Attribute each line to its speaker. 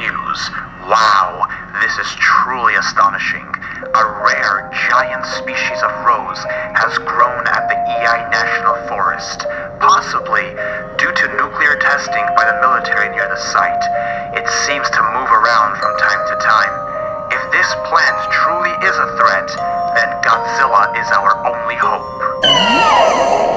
Speaker 1: news. Wow, this is truly astonishing. A rare, giant species of rose has grown at the EI National Forest, possibly due to nuclear testing by the military near the site. It seems to move around from time to time. If this plant truly is a threat, then Godzilla is our only hope.